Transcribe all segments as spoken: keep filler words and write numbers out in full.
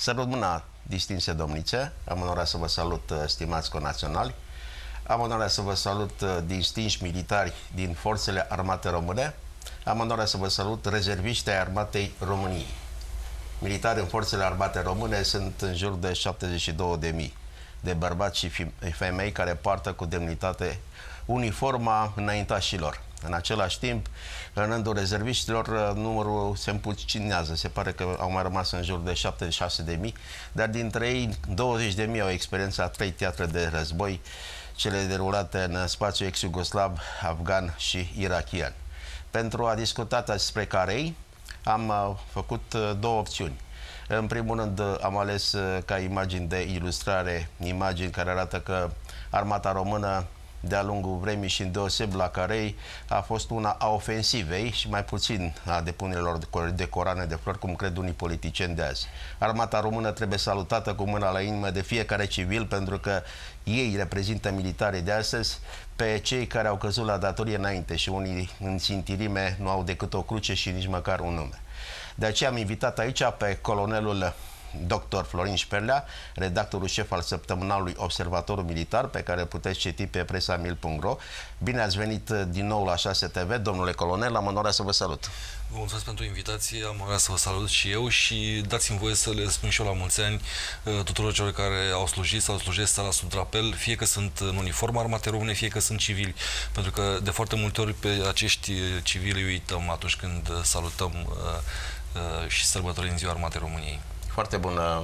Salut mâna, distinse domnițe, am onoarea să vă salut, stimați conaționali, am onoarea să vă salut, distinși militari din Forțele Armate Române, am onoarea să vă salut, rezerviști ai Armatei României. Militari în Forțele Armate Române sunt în jur de șaptezeci și două de mii de bărbați și femei care poartă cu demnitate uniforma înaintașilor. În același timp, în rândul rezerviștilor, numărul se împuținează. Se pare că au mai rămas în jur de șaptezeci și șase de mii, dar dintre ei douăzeci de mii au experiența a trei teatre de război, cele derulate în spațiul ex-iugoslav, afgan și irachian. Pentru a discuta despre carei, am făcut două opțiuni. În primul rând, am ales ca imagini de ilustrare imagini care arată că armata română de-a lungul vremii și îndeoseb la Carei a fost una a ofensivei și mai puțin a depunerilor de coroane de flori, cum cred unii politicieni de azi. Armata română trebuie salutată cu mâna la inimă de fiecare civil, pentru că ei reprezintă militarii de astăzi pe cei care au căzut la datorie înainte și unii în țintirime nu au decât o cruce și nici măcar un nume. De aceea am invitat aici pe colonelul doctor Florin Șperlea, redactorul șef al săptămânalului Observatorul Militar, pe care puteți citi pe presamil punct ro. Bine ați venit din nou la șase T V, domnule colonel, am onoarea să vă salut. Vă mulțumesc pentru invitație, am onoarea să vă salut și eu și dați-mi voie să le spun și eu la mulți ani tuturor celor care au slujit sau slujesc țara sub drapel, fie că sunt în uniformă Armatei Române, fie că sunt civili, pentru că de foarte multe ori pe acești civili uităm atunci când salutăm și sărbătorim Ziua Armatei României. Foarte bună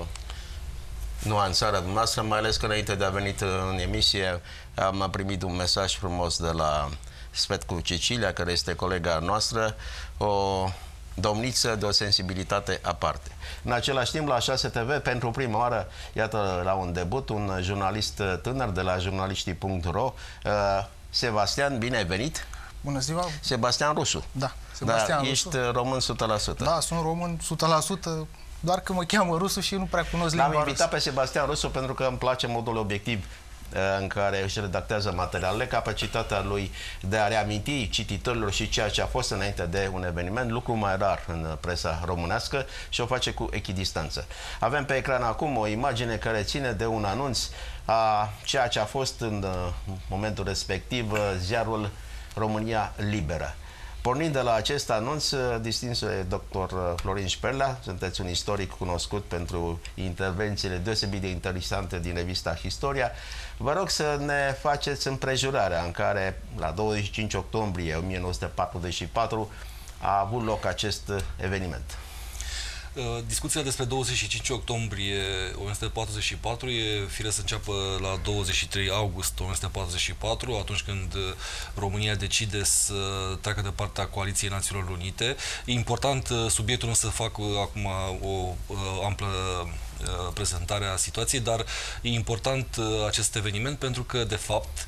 nuanțarea dumneavoastră, mai ales că înainte de a venit în emisie am primit un mesaj frumos de la Svetcu Cecilia, care este colega noastră, o domniță de o sensibilitate aparte. În același timp, la șase T V, pentru prima oară, iată, la un debut, un jurnalist tânăr de la jurnaliștii punct ro, Sebastian, bine ai venit! Bună ziua! Sebastian Rusu. Da, Sebastian da, Rusu. Ești român o sută la sută. Da, sunt român o sută la sută, doar că mă cheamă Rusu și nu prea cunosc limba rusă. L-am invitat pe Sebastian Rusu pentru că îmi place modul obiectiv în care își redactează materialele, capacitatea lui de a reaminti cititorilor și ceea ce a fost înainte de un eveniment, lucru mai rar în presa românească, și o face cu echidistanță. Avem pe ecran acum o imagine care ține de un anunț a ceea ce a fost în momentul respectiv ziarul România Liberă. Pornind de la acest anunț, distinse doctor Florin Șperlea, sunteți un istoric cunoscut pentru intervențiile deosebit de interesante din revista Historia, vă rog să ne faceți împrejurarea în care, la douăzeci și cinci octombrie o mie nouă sute patruzeci și patru, a avut loc acest eveniment. Discuția despre douăzeci și cinci octombrie o mie nouă sute patruzeci și patru e firesc să înceapă la douăzeci și trei august o mie nouă sute patruzeci și patru, atunci când România decide să treacă de partea Coaliției Națiunilor Unite. E important subiectul, nu să fac acum o amplă prezentare a situației, dar e important acest eveniment pentru că, de fapt,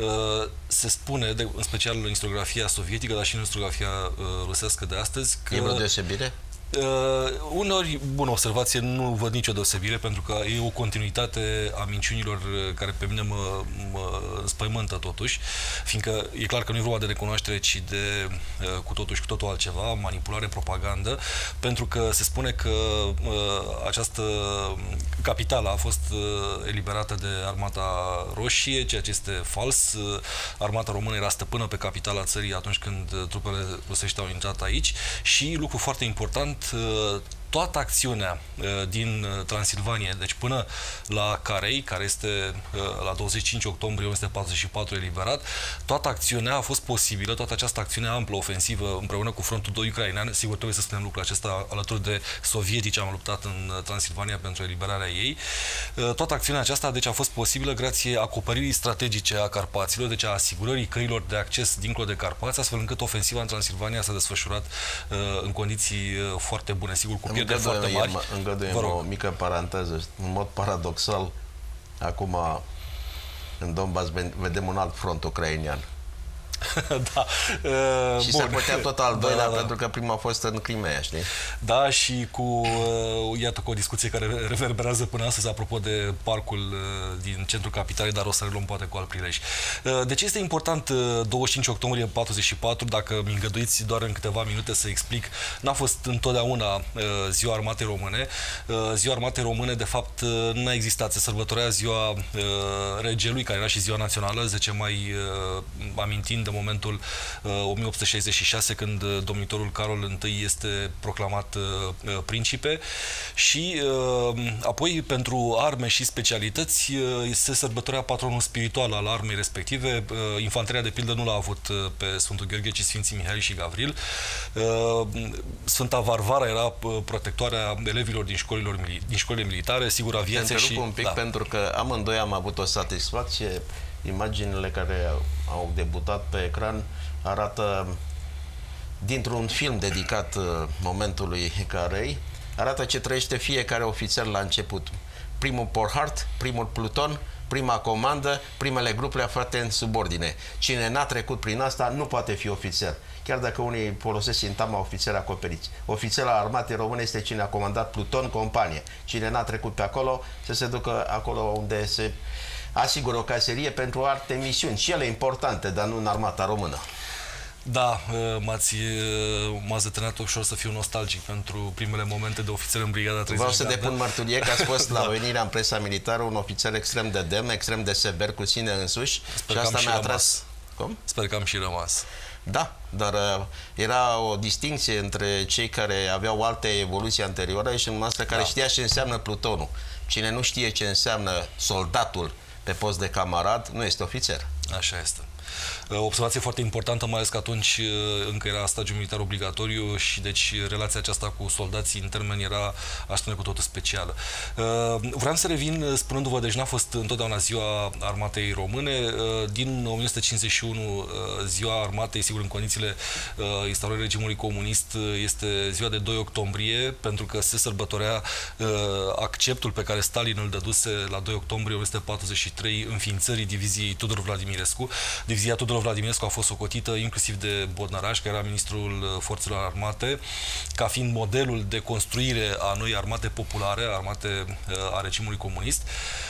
se spune, de, în special în istoriografia sovietică, dar și în istoriografia rusească de astăzi, că... E vreo deosebire? Uh, uneori, bună observație, nu văd nicio deosebire, pentru că e o continuitate a minciunilor care pe mine mă, mă spăimântă totuși, fiindcă e clar că nu e vorba de recunoaștere, ci de uh, cu totul și cu totul altceva, manipulare, propagandă, pentru că se spune că uh, această capitală a fost uh, eliberată de Armata Roșie, ceea ce este fals. Uh, Armata Română era stăpână pe capitala țării atunci când uh, trupele rusești au intrat aici și, lucru foarte important, toată acțiunea din Transilvania, deci până la Carei, care este la douăzeci și cinci octombrie o mie nouă sute patruzeci și patru eliberat, toată acțiunea a fost posibilă, toată această acțiune amplă, ofensivă, împreună cu frontul doi ucrainean, sigur trebuie să spunem lucrul acesta, alături de sovietici am luptat în Transilvania pentru eliberarea ei. Toată acțiunea aceasta, deci, a fost posibilă grație acoperirii strategice a Carpaților, deci a asigurării căilor de acces dincolo de Carpați, astfel încât ofensiva în Transilvania s-a desfășurat în condiții foarte bune, sigur, cu pierderi foarte mari. Îngăduiem o mică paranteză. În mod paradoxal, acum în Donbass vedem un alt front ucrainian. Da. Uh, și bun. se putea tot al doilea, da, da, pentru că prima a fost în Crimea, știi? Da, și cu, uh, iată, cu o discuție care reverberează până astăzi apropo de parcul uh, din centrul capitalei, dar o să le luăm poate cu alt prilej. Uh, de ce este important uh, douăzeci și cinci octombrie patruzeci și patru? Dacă mi îngăduiți doar în câteva minute să explic, n-a fost întotdeauna uh, Ziua Armatei Române. Uh, Ziua Armatei Române, de fapt, uh, n-a existat. Se sărbătorea ziua uh, regelui, care era și ziua națională, zece mai, uh, amintind de momentul uh, o mie opt sute șaizeci și șase, când uh, domnitorul Carol I este proclamat uh, principe, și uh, apoi pentru arme și specialități uh, se sărbătorea patronul spiritual al armei respective. Uh, infanteria, de pildă, nu l-a avut uh, pe Sfântul Gheorghe, ci Sfinții Mihail și Gavril. Uh, Sfânta Varvara era uh, protectoarea elevilor din, din școlile militare, sigur, aviație și... un pic, da. pentru că amândoi am avut o satisfacție. Imaginile care au debutat pe ecran arată, dintr-un film dedicat uh, momentului Carei, arată ce trăiește fiecare ofițer la început. Primul porhart, primul pluton, prima comandă, primele grupe aflate în subordine. Cine n-a trecut prin asta nu poate fi ofițer, chiar dacă unii folosesc sintagma ofițer acoperiți. Ofițer al armatei române este cine a comandat pluton, companie. Cine n-a trecut pe acolo, să se ducă acolo unde se asigură o caserie pentru alte misiuni, și ele importante, dar nu în armata română. Da, m-ați m-ați determinat ușor să fiu nostalgic pentru primele momente de ofițer în brigada treizeci. Vreau să depun mărturie că ați fost la venirea în presa militară un ofițer extrem de demn, extrem de sever cu sine însuși. Sper și asta mi-a atras. Cum? Sper că am și rămas. Da, dar uh, era o distinție între cei care aveau alte evoluții anterioare și noastră care da. știa ce înseamnă plutonul. Cine nu știe ce înseamnă soldatul pe post de camarad, nu este ofițer. Așa este. O observație foarte importantă, mai ales că atunci încă era stagiul militar obligatoriu și deci relația aceasta cu soldații în termeni era, aș spune, cu totul specială. Vreau să revin spunându-vă, deci n-a fost întotdeauna Ziua Armatei Române. Din o mie nouă sute cincizeci și unu, Ziua Armatei, sigur, în condițiile instaurării regimului comunist, este ziua de doi octombrie, pentru că se sărbătorea acceptul pe care Stalin îl dăduse la doi octombrie o mie nouă sute patruzeci și trei înființării diviziei Tudor Vladimirescu. Divizia Tudor Vladimirescu a fost socotită inclusiv de Bodnaraș, care era ministrul Forțelor Armate, ca fiind modelul de construire a noi armate populare, armate a regimului comunist.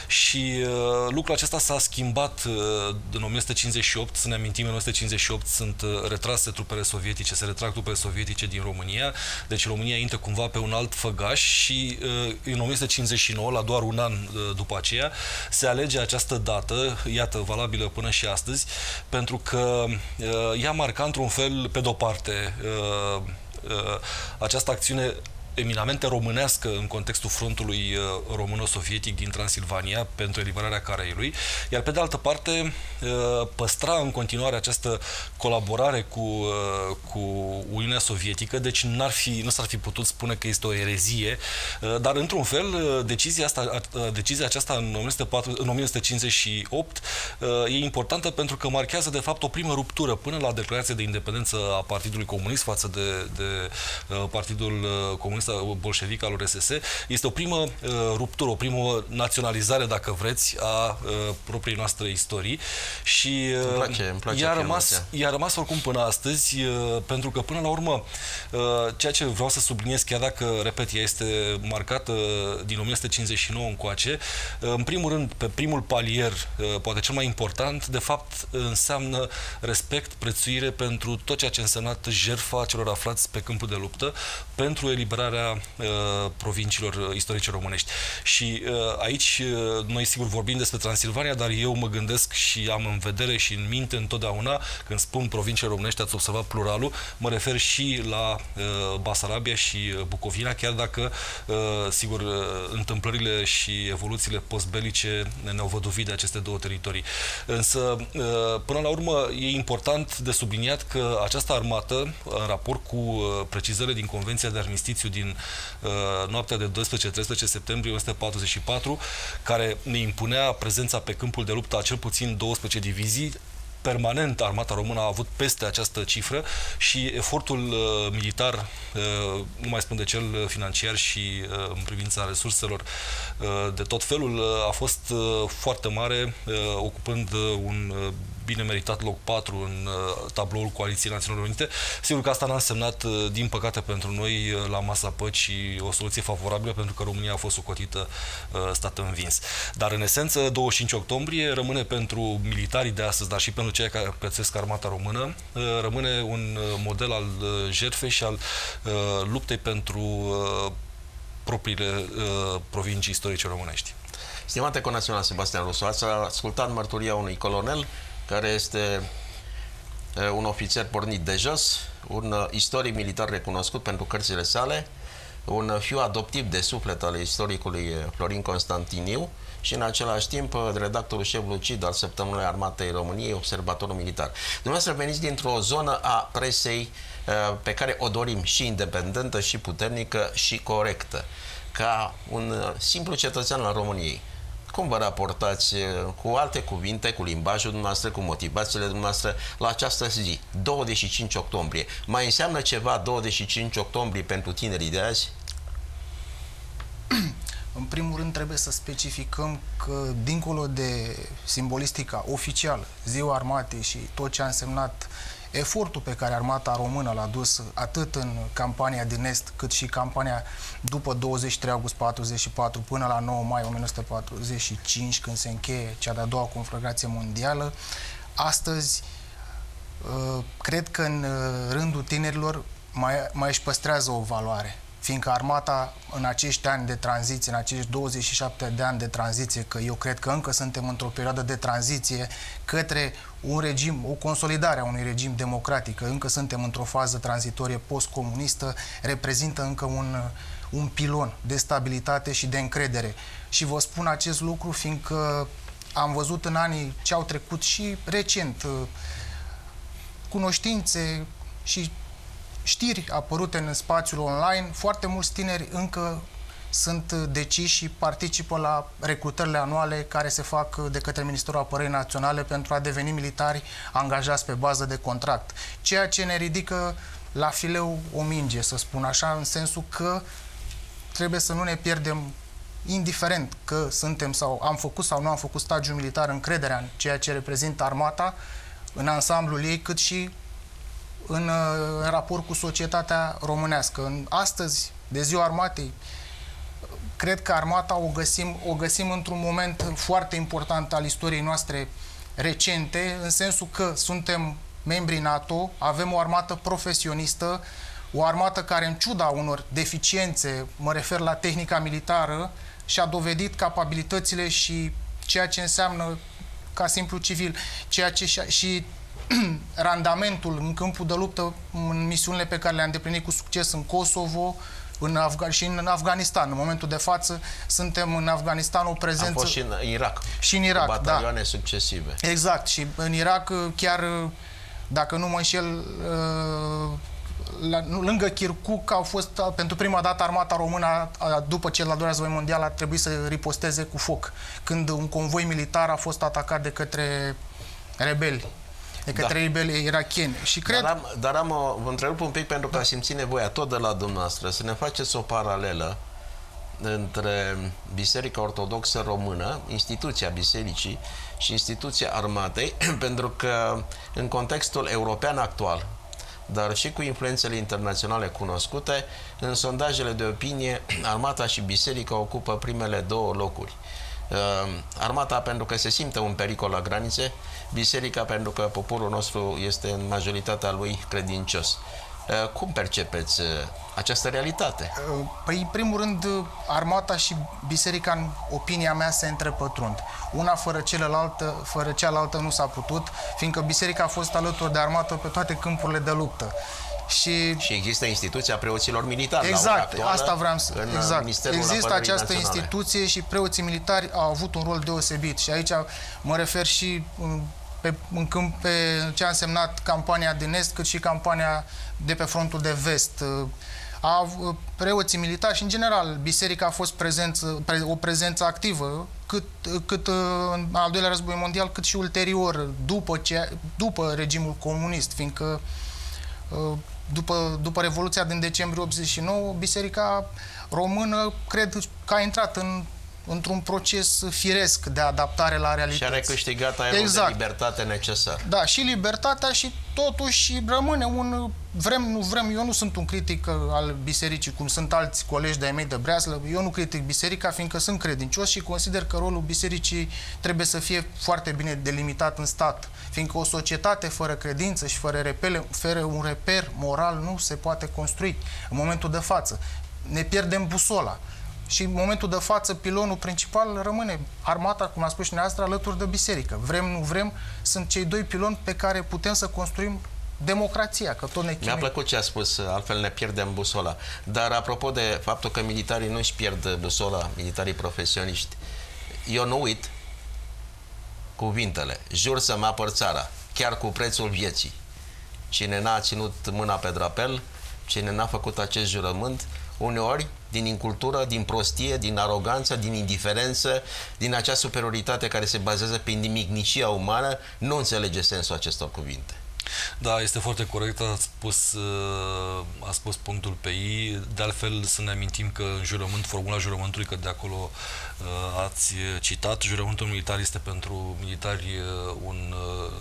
Și uh, lucrul acesta s-a schimbat uh, în o mie nouă sute cincizeci și opt. Să ne amintim, în o mie nouă sute cincizeci și opt sunt uh, retrase trupele sovietice, se retrag trupele sovietice din România, deci România intră cumva pe un alt făgaș și uh, în o mie nouă sute cincizeci și nouă, la doar un an uh, după aceea, se alege această dată, iată, valabilă până și astăzi, pentru că uh, ea marca într-un fel, pe de-o parte, uh, uh, această acțiune eminamente românească în contextul frontului uh, româno-sovietic din Transilvania pentru eliberarea Caraiului, iar pe de altă parte uh, păstra în continuare această colaborare cu, uh, cu Uniunea Sovietică, deci n-ar fi, nu s-ar fi putut spune că este o erezie, uh, dar într-un fel uh, decizia, asta, uh, decizia aceasta în o mie nouă sute cincizeci și opt uh, e importantă pentru că marchează de fapt o primă ruptură până la declarația de independență a Partidului Comunist față de, de uh, Partidul Comunist bolșevic al R S S. Este o primă uh, ruptură, o primă naționalizare, dacă vreți, a uh, propriei noastre istorii și uh, îmi place, îmi place i-a, rămas, i-a rămas oricum până astăzi, uh, pentru că până la urmă uh, ceea ce vreau să subliniez, chiar dacă, repet, ea este marcată din o mie nouă sute cincizeci și nouă încoace, uh, în primul rând, pe primul palier, uh, poate cel mai important, de fapt, înseamnă respect, prețuire pentru tot ceea ce a însemnat jertfa celor aflați pe câmpul de luptă pentru eliberarea uh, provinciilor istorice românești. Și uh, aici uh, noi sigur vorbim despre Transilvania, dar eu mă gândesc și am în vedere și în minte întotdeauna, când spun provinciile românești, ați observat pluralul, mă refer și la uh, Basarabia și Bucovina, chiar dacă uh, sigur uh, întâmplările și evoluțiile postbelice ne-au văduvit de aceste două teritorii. Însă uh, până la urmă e important de subliniat că această armată, în raport cu uh, precizările din Convenția de Armistițiu din uh, noaptea de doisprezece treisprezece septembrie o mie nouă sute patruzeci și patru, care ne impunea prezența pe câmpul de luptă a cel puțin douăsprezece divizii, permanent armata română a avut peste această cifră și efortul uh, militar, uh, nu mai spun de cel financiar și uh, în privința resurselor uh, de tot felul, uh, a fost uh, foarte mare, uh, ocupând uh, un uh, bine meritat loc patru în tabloul Coaliției Națiunilor Unite. Sigur că asta n-a însemnat, din păcate pentru noi, la masa păcii o soluție favorabilă, pentru că România a fost socotită stat învins. Dar, în esență, douăzeci și cinci octombrie rămâne pentru militarii de astăzi, dar și pentru cei care prețesc armata română, rămâne un model al jertfei și al luptei pentru propriile provincii istorice românești. Stimate conațional Sebastian Rusu, ați ascultat mărturia unui colonel care este un ofițer pornit de jos, un istoric militar recunoscut pentru cărțile sale, un fiu adoptiv de suflet al istoricului Florin Constantiniu și în același timp redactorul șef lucid al Săptămânii Armatei României, observatorul militar. Dumneavoastră veniți dintr-o zonă a presei pe care o dorim și independentă, și puternică, și corectă. Ca un simplu cetățean al României, cum vă raportați, cu alte cuvinte, cu limbajul dumneavoastră, cu motivațiile dumneavoastră, la această zi, douăzeci și cinci octombrie? Mai înseamnă ceva douăzeci și cinci octombrie pentru tinerii de azi? În primul rând trebuie să specificăm că, dincolo de simbolistica oficială, Ziua Armatei și tot ce a însemnat efortul pe care armata română l-a dus atât în campania din Est, cât și campania după douăzeci și trei august patruzeci și patru până la nouă mai o mie nouă sute patruzeci și cinci, când se încheie cea de-a doua conflagrație mondială, astăzi cred că în rândul tinerilor mai, mai își păstrează o valoare. Fiindcă armata în acești ani de tranziție, în acești douăzeci și șapte de ani de tranziție, că eu cred că încă suntem într-o perioadă de tranziție către un regim, o consolidare a unui regim democratic, că încă suntem într-o fază tranzitorie post-comunistă, reprezintă încă un, un pilon de stabilitate și de încredere. Și vă spun acest lucru fiindcă am văzut în anii ce au trecut și recent cunoștințe și știri apărute în spațiul online, foarte mulți tineri încă sunt deciși și participă la recrutările anuale care se fac de către Ministerul Apărării Naționale pentru a deveni militari angajați pe bază de contract. Ceea ce ne ridică la fileu o minge, să spun așa, în sensul că trebuie să nu ne pierdem, indiferent că suntem sau am făcut sau nu am făcut stagiul militar, încrederea în ceea ce reprezintă armata, în ansamblul ei, cât și în, în raport cu societatea românească. În, astăzi, de Ziua Armatei, cred că armata o găsim, o găsim într-un moment foarte important al istoriei noastre recente, în sensul că suntem membri NATO, avem o armată profesionistă, o armată care, în ciuda unor deficiențe, mă refer la tehnica militară, și-a dovedit capabilitățile și ceea ce înseamnă ca simplu civil, ceea ce și, și randamentul în câmpul de luptă, în misiunile pe care le-a îndeplinit cu succes în Kosovo, în Afga și în Afganistan. În momentul de față suntem în Afganistan o prezență... Am fost și în Irak. Și în Irak, batalioane da. succesive. Exact. Și în Irak, chiar, dacă nu mă înșel, la, lângă Kirkuk au fost, pentru prima dată, armata română, după cel al doilea război mondial, a trebuit să riposteze cu foc, când un convoi militar a fost atacat de către rebeli. de către da. rebeli irakieni. Și cred... Dar am, dar am o, vă întrerup un pic pentru că da. simțit nevoia tot de la dumneavoastră să ne faceți o paralelă între Biserica Ortodoxă Română, instituția bisericii și instituția armatei, pentru că în contextul european actual, dar și cu influențele internaționale cunoscute, în sondajele de opinie, armata și biserica ocupă primele două locuri. Armata pentru că se simte un pericol la granițe, biserica pentru că poporul nostru este în majoritatea lui credincios. Cum percepeți această realitate? Păi, în primul rând, armata și biserica, în opinia mea, se întrepătrund. Una fără cealaltă, fără cealaltă nu s-a putut, fiindcă biserica a fost alături de armată pe toate câmpurile de luptă. Și, și există instituția preoților militari. Exact, actuală, asta vreau să... Exact. Există această Naționale. instituție și preoții militari au avut un rol deosebit. Și aici mă refer și pe, în câmp, pe ce a însemnat campania din Est, cât și campania de pe frontul de Vest. A, preoții militari și, în general, biserica a fost prezență, pre, o prezență activă, cât, cât în al doilea război mondial, cât și ulterior, după, ce, după regimul comunist, fiindcă După, după Revoluția din decembrie optzeci și nouă, Biserica Română, cred că a intrat în, într-un proces firesc de adaptare la realitate. Și are câștigat aerul exact. de libertate necesar. Da, și libertatea și totuși rămâne un... Vrem, nu vrem, eu nu sunt un critic al bisericii, cum sunt alți colegi de-ai mei de breaslă, eu nu critic biserica, fiindcă sunt credincios și consider că rolul bisericii trebuie să fie foarte bine delimitat în stat, fiindcă o societate fără credință și fără, repele, fără un reper moral nu se poate construi în momentul de față. Ne pierdem busola. Și în momentul de față, pilonul principal rămâne armata, cum a spus și dumneavoastră, alături de biserică. Vrem, nu vrem, sunt cei doi piloni pe care putem să construim democrația, că tot ne chinuim. Mi-a plăcut ce a spus, altfel ne pierdem busola. Dar apropo de faptul că militarii nu își pierd busola, militarii profesioniști, eu nu uit cuvintele: jur să mă apăr țara, chiar cu prețul vieții. Cine n-a ținut mâna pe drapel, cine n-a făcut acest jurământ, uneori, din incultură, din prostie, din aroganță, din indiferență, din acea superioritate care se bazează pe nimicnicia umană, nu înțelege sensul acestor cuvinte. Da, este foarte corect, a spus, a spus punctul pe I. De altfel, să ne amintim că în jurământ, formula jurământului, că de acolo ați citat, jurământul militar este pentru militari un,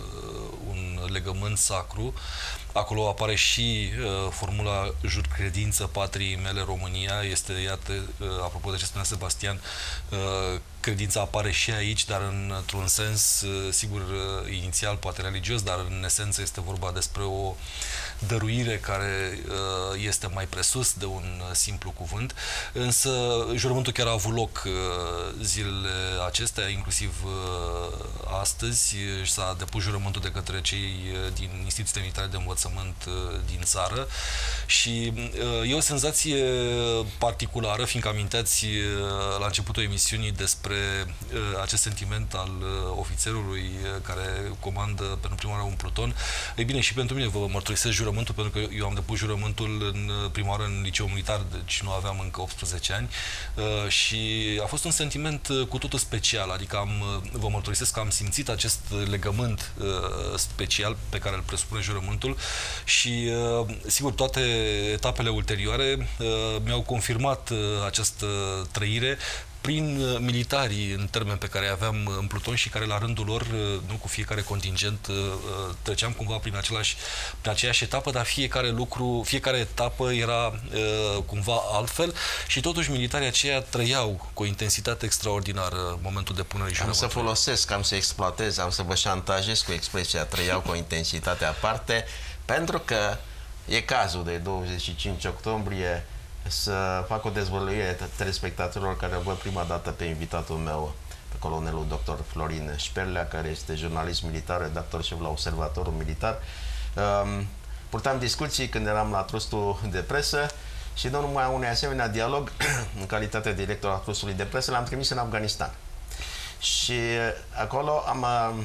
un legământ sacru. Acolo apare și uh, formula jur credință patriei mele România. Este, iată, uh, apropo de ce spunea Sebastian, uh, credința apare și aici, dar într-un sens, uh, sigur, uh, inițial, poate religios, dar în esență este vorba despre o dăruire care uh, este mai presus de un uh, simplu cuvânt. Însă jurământul chiar a avut loc uh, zilele acestea, inclusiv uh, astăzi. S-a depus jurământul de către cei uh, din instituțiile militare de învățământ din țară și e o senzație particulară, fiindcă aminteați la începutul emisiunii despre acest sentiment al ofițerului care comandă pentru prima oară un pluton. Ei bine, și pentru mine vă mărturisesc jurământul, pentru că eu am depus jurământul în prima oară în liceu militar, deci nu aveam încă optsprezece ani și a fost un sentiment cu totul special, adică am, vă mărturisesc că am simțit acest legământ special pe care îl presupune jurământul. Și, sigur, toate etapele ulterioare mi-au confirmat această trăire prin militarii în termeni pe care aveam în pluton și care la rândul lor, nu cu fiecare contingent, treceam cumva prin, același, prin aceeași etapă, dar fiecare lucru, fiecare etapă era cumva altfel și totuși militarii aceia trăiau cu o intensitate extraordinară în momentul de punere și Am să folosesc, am să exploatez, am să vă șantajez cu expresia trăiau cu o intensitate aparte, pentru că e cazul de douăzeci și cinci octombrie să fac o dezvăluire telespectatorilor care o văd prima dată pe invitatul meu, pe colonelul doctor Florin Șperlea, care este jurnalist militar, redactor șef la Observatorul Militar. Um, purtam discuții când eram la trustul de presă și în urma unui asemenea dialog, în calitate de director al trustului de presă, l-am trimis în Afganistan. Și acolo am uh,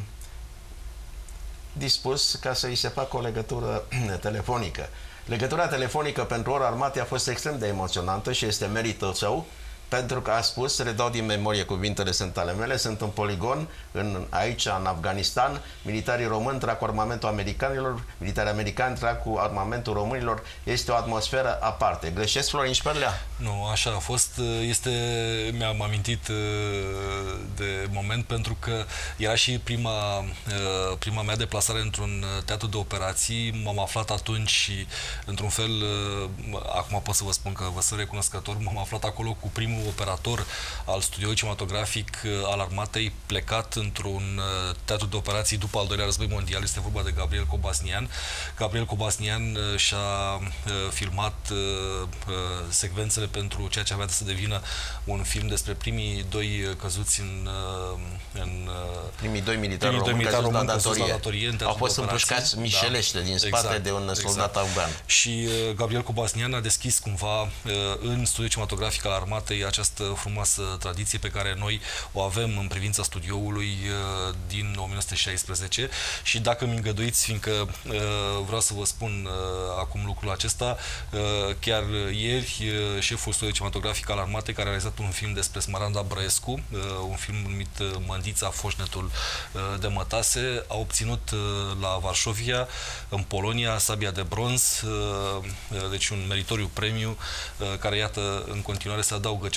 dispus ca să îi se facă o legătură telefonică. Legătura telefonică pentru ora armatei a fost extrem de emoționantă și este meritul său, pentru că a spus, redau din memorie, cuvintele sunt ale mele, sunt în poligon, în, aici, în Afganistan, militarii români trag cu armamentul americanilor, militarii americani trag cu armamentul românilor, este o atmosferă aparte. Greșesc, Florin Șperlea? Nu, așa a fost. Este, mi-am amintit de moment pentru că era și prima, prima mea deplasare într-un teatru de operații. M-am aflat atunci și, într-un fel, acum pot să vă spun că vă sunt recunoscător, m-am aflat acolo cu primul operator al studioului cinematografic al armatei, plecat într-un teatru de operații după al doilea război mondial. Este vorba de Gabriel Cobasnian. Gabriel Cobasnian și-a filmat secvențele pentru ceea ce avea să devină un film despre primii doi căzuți în... în primii doi militari români căzuți la datorie. datorie Au fost împușcați mișelește da, din spate exact, de un soldat exact. afgan. Și Gabriel Cobasnian a deschis cumva în studiul cinematografic al armatei această frumoasă tradiție pe care noi o avem în privința studioului din o mie nouă sute șaisprezece și dacă mi îngăduiți, fiindcă vreau să vă spun acum lucrul acesta, chiar ieri șeful studiului cinematografic al armatei, care a realizat un film despre Smaranda Brăescu, un film numit Mândița, foșnetul de mătase, a obținut la Varșovia, în Polonia, sabia de bronz, deci un meritoriu premiu care, iată, în continuare se adaugă celor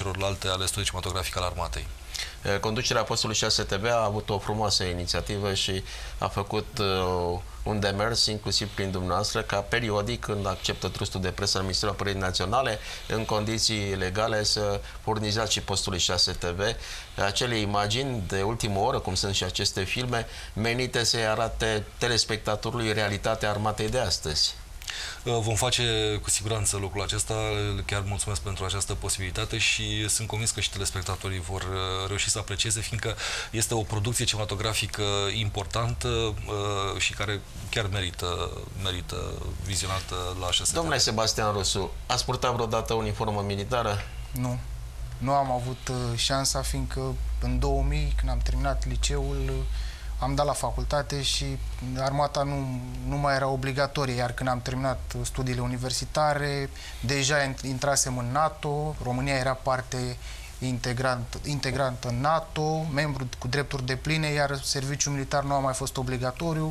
celorlalte ale studiului cinematografic al armatei. Conducerea postului șase T V a avut o frumoasă inițiativă și a făcut uh, un demers, inclusiv prin dumneavoastră, ca periodic, când acceptă trustul de presă al Ministerului Apărării Naționale, în condiții legale, să furnizați și postului șase T V acele imagini de ultimă oră, cum sunt și aceste filme, menite să-i arate telespectatorului realitatea armatei de astăzi. Vom face cu siguranță lucrul acesta, chiar mulțumesc pentru această posibilitate și sunt convins că și telespectatorii vor reuși să aprecieze, fiindcă este o producție cinematografică importantă și care chiar merită, merită vizionată la șase T V. Domnule Sebastian Rusu, ați purtat vreodată uniformă militară? Nu. Nu am avut șansa, fiindcă în două mii, când am terminat liceul, am dat la facultate și armata nu, nu mai era obligatorie, iar când am terminat studiile universitare, deja intrasem în NATO, România era parte integrant, integrantă în NATO, membru cu drepturi depline, iar serviciul militar nu a mai fost obligatoriu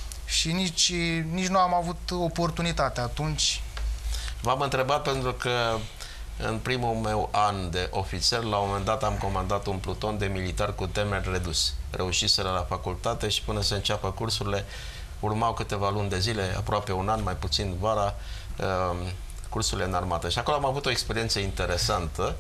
și nici, nici nu am avut oportunitate atunci. V-am întrebat pentru că în primul meu an de ofițer, la un moment dat am comandat un pluton de militari cu temeri redus. Reușiseră la facultate și până să înceapă cursurile, urmau câteva luni de zile, aproape un an, mai puțin vara, cursurile în armată. Și acolo am avut o experiență interesantă.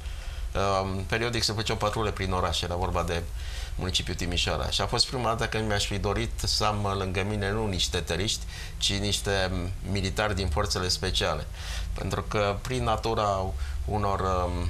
Periodic se făceau patrule prin oraș, era vorba de municipiul Timișoara. Și a fost prima dată când mi-aș fi dorit să am lângă mine nu niște teriști, ci niște militari din forțele speciale. Pentru că prin natura unor um,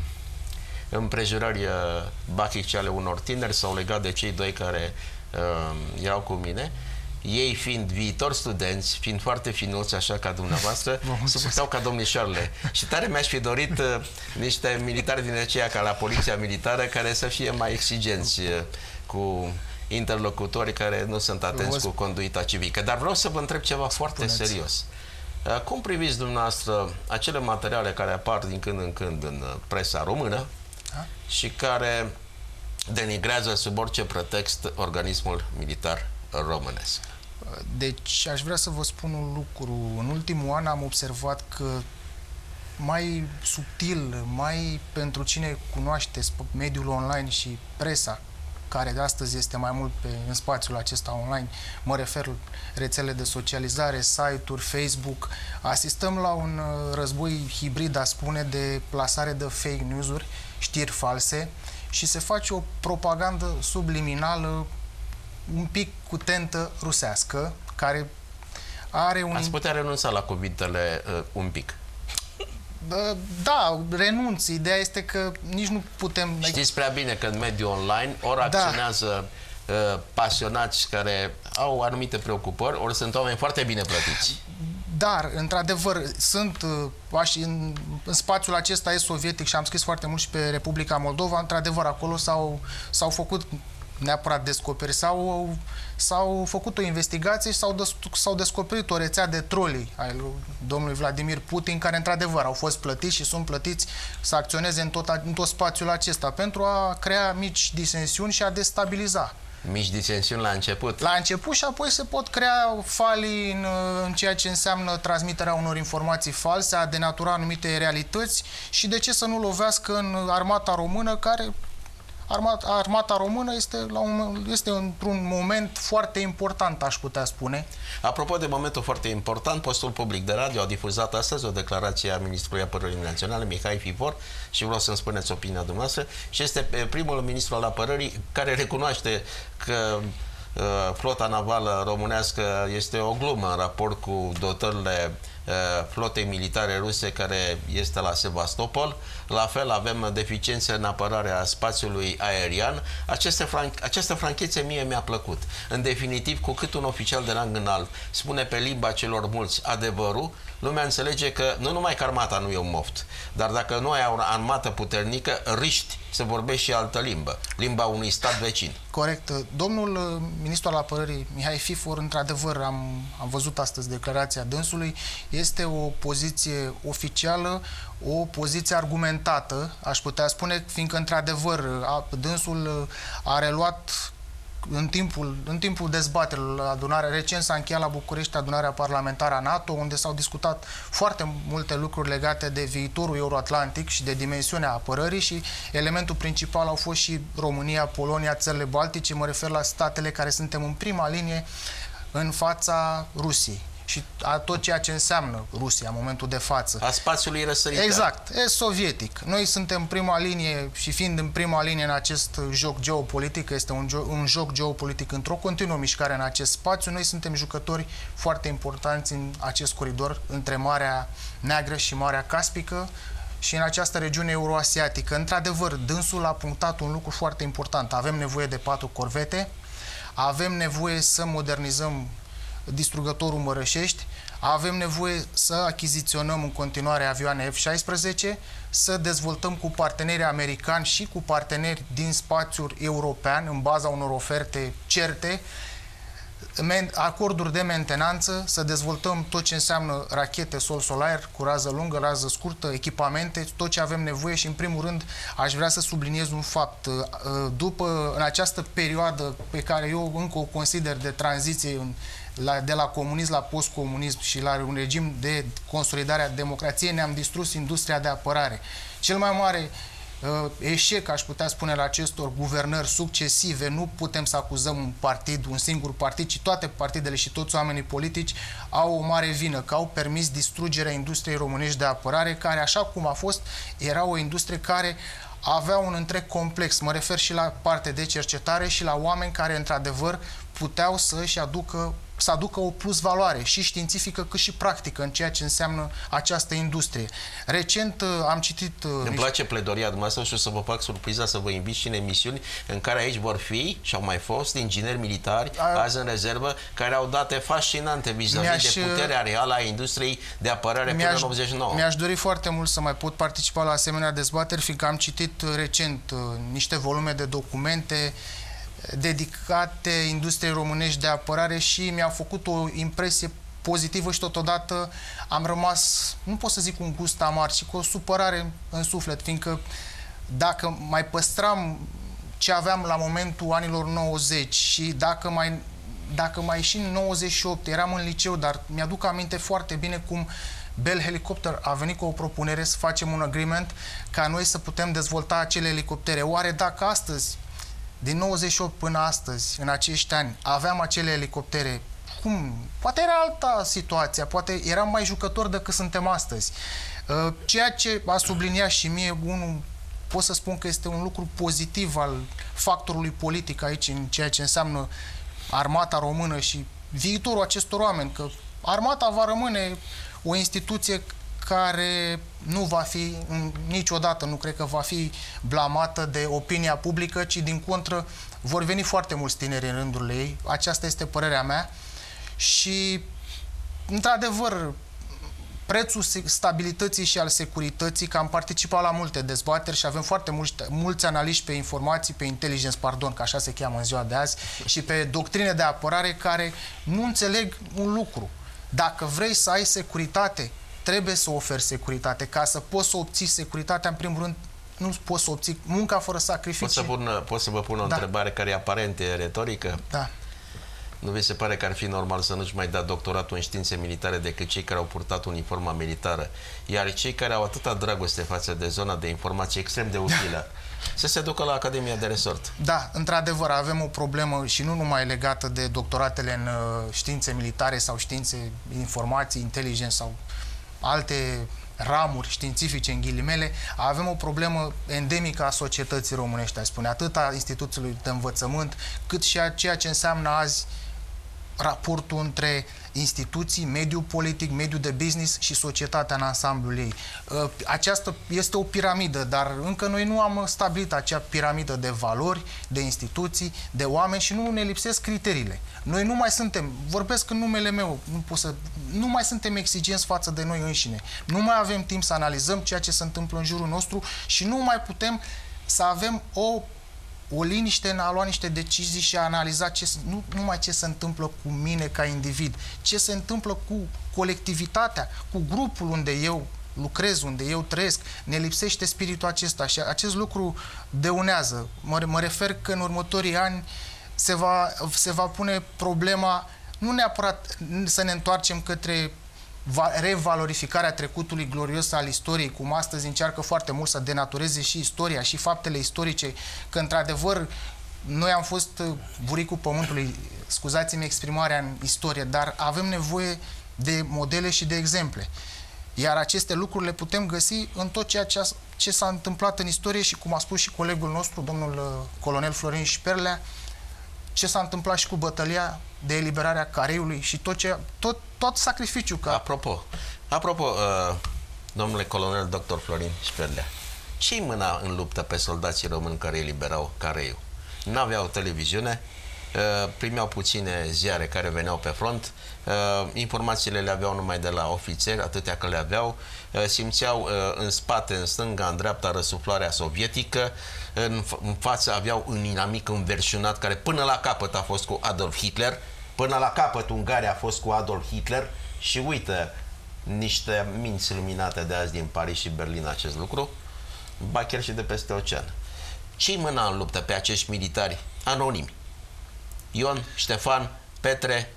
împrejurări bachice ale unor tineri s-au legat de cei doi care um, erau cu mine. Ei fiind viitori studenți, fiind foarte finuți așa ca dumneavoastră, se puteau ca domnișoarele. Și tare mi-aș fi dorit uh, niște militari din aceea ca la poliția militară care să fie mai exigenți uh, cu interlocutorii care nu sunt atenți cu conduita civică. Dar vreau să vă întreb ceva foarte serios. Cum priviți dumneavoastră acele materiale care apar din când în când în presa română da? și care denigrează sub orice pretext organismul militar românesc? Deci aș vrea să vă spun un lucru. În ultimul an am observat că mai subtil, mai pentru cine cunoaște mediul online și presa, care de astăzi este mai mult pe, în spațiul acesta online, mă refer rețele de socializare, site-uri, Facebook, asistăm la un război hibrid, a spune, de plasare de fake news-uri, știri false și se face o propagandă subliminală un pic cu tentă rusească, care are un... Ați putea renunța la cuvintele uh, un pic. Da, renunț. Ideea este că nici nu putem... Știți prea bine că în mediul online ori acționează da. uh, pasionați care au anumite preocupări, ori sunt oameni foarte bine plătiți. Dar, într-adevăr, sunt uh, în, în spațiul acesta e-sovietic și am scris foarte mult și pe Republica Moldova, într-adevăr, acolo s-au s-au făcut neapărat descoperi, s-au s-au făcut o investigație și s-au descoperit o rețea de troli ai lui domnului Vladimir Putin, care într-adevăr au fost plătiți și sunt plătiți să acționeze în tot, în tot spațiul acesta pentru a crea mici disensiuni și a destabiliza. Mici disensiuni la început. La început și apoi se pot crea falii în, în ceea ce înseamnă transmiterea unor informații false, a denatura anumite realități și de ce să nu lovească în armata română, care... Armata, armata română este, la un, este într-un moment foarte important, aș putea spune. Apropo de momentul foarte important, postul public de radio a difuzat astăzi o declarație a Ministrului Apărării Naționale, Mihai Fifor, și vreau să-mi spuneți opinia dumneavoastră, și este primul ministru al apărării care recunoaște că uh, flota navală românească este o glumă în raport cu dotările uh, flotei militare ruse care este la Sevastopol. La fel avem deficiențe în apărarea spațiului aerian. Aceste fran această franchețe mie mi-a plăcut. În definitiv, cu cât un oficial de rang înalt spune pe limba celor mulți adevărul, lumea înțelege că nu numai că armata nu e un moft, dar dacă nu ai o armată puternică, riști să vorbești și altă limbă, limba unui stat vecin. Corect. Domnul ministru al apărării, Mihai Fifor, într-adevăr, am, am văzut astăzi declarația dânsului, este o poziție oficială, o poziție argumentată, aș putea spune, fiindcă, într-adevăr, dânsul a reluat în timpul, în timpul dezbaterilor la adunarea, recent s-a încheiat la București adunarea parlamentară a NATO, unde s-au discutat foarte multe lucruri legate de viitorul euroatlantic și de dimensiunea apărării și elementul principal au fost și România, Polonia, țările Baltice, mă refer la statele care suntem în prima linie în fața Rusiei și a tot ceea ce înseamnă Rusia în momentul de față. A spațiului răsăritar. Exact, e sovietic. Noi suntem prima linie și fiind în prima linie în acest joc geopolitic, este un, un joc geopolitic într-o continuă mișcare în acest spațiu, noi suntem jucători foarte importanți în acest coridor între Marea Neagră și Marea Caspică și în această regiune euroasiatică. Într-adevăr, dânsul a punctat un lucru foarte important. Avem nevoie de patru corvete, avem nevoie să modernizăm distrugătorul Mărășești, avem nevoie să achiziționăm în continuare avioane F șaisprezece, să dezvoltăm cu parteneri americani și cu parteneri din spațiul european, în baza unor oferte certe, acorduri de mentenanță, să dezvoltăm tot ce înseamnă rachete sol-solar cu rază lungă, rază scurtă, echipamente, tot ce avem nevoie și în primul rând aș vrea să subliniez un fapt. După, în această perioadă pe care eu încă o consider de tranziție în La, de la comunism la postcomunism și la un regim de consolidare a democrației, ne-am distrus industria de apărare. Cel mai mare uh, eșec, aș putea spune, la acestor guvernări succesive, nu putem să acuzăm un partid, un singur partid, ci toate partidele și toți oamenii politici au o mare vină, că au permis distrugerea industriei românești de apărare, care, așa cum a fost, era o industrie care avea un întreg complex. Mă refer și la parte de cercetare și la oameni care, într-adevăr, puteau să-și aducă să aducă o plus valoare și științifică cât și practică în ceea ce înseamnă această industrie. Recent am citit... Îmi place pledoria dumneavoastră și o să vă fac surpriza să vă invit și în emisiuni în care aici vor fi și au mai fost ingineri militari, a... azi în rezervă, care au date fascinante vis-a-vis de puterea reală a industriei de apărare până în optzeci și nouă. Mi-aș dori foarte mult să mai pot participa la asemenea dezbateri, fiindcă am citit recent niște volume de documente dedicate industriei românești de apărare și mi-a făcut o impresie pozitivă și totodată am rămas, nu pot să zic un gust amar, ci cu o supărare în suflet, fiindcă dacă mai păstram ce aveam la momentul anilor nouăzeci și dacă mai, dacă mai și în nouăzeci și opt eram în liceu, dar mi-aduc aminte foarte bine cum Bell Helicopter a venit cu o propunere să facem un agreement ca noi să putem dezvolta acele elicoptere. Oare dacă astăzi, din nouăzeci și opt până astăzi, în acești ani, aveam acele elicoptere, cum? Poate era alta situația, poate eram mai jucători decât suntem astăzi. Ceea ce a subliniat și mie, unul, pot să spun că este un lucru pozitiv al factorului politic aici, în ceea ce înseamnă armata română și viitorul acestor oameni, că armata va rămâne o instituție care nu va fi niciodată, nu cred că va fi blamată de opinia publică, ci din contră vor veni foarte mulți tineri în rândurile ei. Aceasta este părerea mea și, într-adevăr, prețul stabilității și al securității, că am participat la multe dezbateri și avem foarte mulți, mulți analiști pe informații, pe intelligence, pardon, că așa se cheamă în ziua de azi, și pe doctrine de apărare care nu înțeleg un lucru. Dacă vrei să ai securitate, trebuie să oferi securitate. Ca să poți să obții securitatea, în primul rând, nu poți să obții munca fără sacrificii. Pot să, pun, pot să vă pun o da. întrebare care e aparent retorică? Da. Nu vi se pare că ar fi normal să nu-și mai dea doctoratul în științe militare decât cei care au purtat uniforma militară, iar cei care au atâta dragoste față de zona de informație extrem de utilă, să se ducă la Academia de Resort? Da, într-adevăr, avem o problemă și nu numai legată de doctoratele în uh, științe militare sau științe informații, inteligență sau alte ramuri științifice, în ghilimele, avem o problemă endemică a societății românești, aș spune, atât a instituțiilor de învățământ, cât și a ceea ce înseamnă azi raportul între instituții, mediul politic, mediul de business și societatea în ansamblul ei. Aceasta este o piramidă, dar încă noi nu am stabilit acea piramidă de valori, de instituții, de oameni și nu ne lipsesc criteriile. Noi nu mai suntem, vorbesc în numele meu, nu pot să, nu mai suntem exigenți față de noi înșine. Nu mai avem timp să analizăm ceea ce se întâmplă în jurul nostru și nu mai putem să avem o o liniște în a lua niște decizii și a analiza ce, nu numai ce se întâmplă cu mine ca individ, ce se întâmplă cu colectivitatea, cu grupul unde eu lucrez, unde eu trăiesc. Ne lipsește spiritul acesta și acest lucru dăunează. Mă, mă refer că în următorii ani se va, se va pune problema nu neapărat să ne întoarcem către revalorificarea trecutului glorios al istoriei, cum astăzi încearcă foarte mult să denatureze și istoria și faptele istorice, că într-adevăr noi am fost buricul pământului, scuzați-mi exprimarea în istorie, dar avem nevoie de modele și de exemple. Iar aceste lucruri le putem găsi în tot ceea ce, ce s-a întâmplat în istorie și, cum a spus și colegul nostru, domnul colonel Florin Șperlea, ce s-a întâmplat și cu bătălia de eliberare a Careiului și tot, ce, tot, tot sacrificiul. Ca... Apropo, apropo uh, domnule colonel doctor Florin Șperlea, ce-i mâna în luptă pe soldații români care eliberau Careiul? N-aveau televiziune, uh, primeau puține ziare care veneau pe front, uh, informațiile le aveau numai de la ofițeri, atâtea că le aveau, uh, simțeau uh, în spate, în stânga, în dreapta răsuflarea sovietică, în, în față aveau un inamic înverșunat care până la capăt a fost cu Adolf Hitler, până la capăt Ungaria a fost cu Adolf Hitler și uită niște minți luminate de azi din Paris și Berlin acest lucru, ba chiar și de peste ocean. Ce-i mâna în luptă pe acești militari anonimi? Ion, Ștefan, Petre?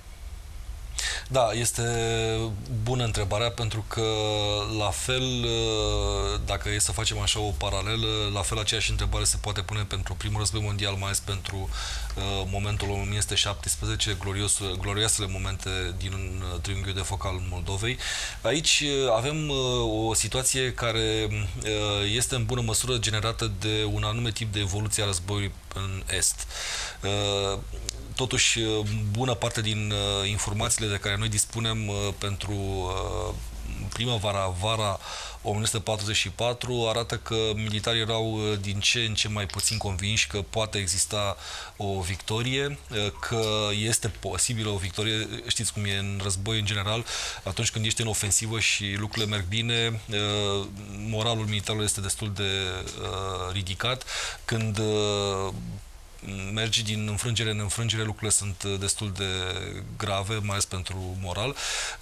Da, este bună întrebarea, pentru că la fel, dacă e să facem așa o paralelă, la fel aceeași întrebare se poate pune pentru primul război mondial, mai ales pentru uh, momentul o mie nouă sute șaptesprezece, glorios, glorioasele momente din triunghiul de foc al Moldovei. Aici avem uh, o situație care uh, este în bună măsură generată de un anume tip de evoluție a războiului în Est. Uh, Totuși, bună parte din uh, informațiile de care noi dispunem uh, pentru uh, primăvara, vara o mie nouă sute patruzeci și patru arată că militarii erau uh, din ce în ce mai puțin convinși că poate exista o victorie, uh, că este posibilă o victorie. Știți cum e în război în general, atunci când ești în ofensivă și lucrurile merg bine, uh, moralul militarului este destul de uh, ridicat. Când uh, mergi din înfrângere în înfrângere, lucrurile sunt destul de grave, mai ales pentru moral.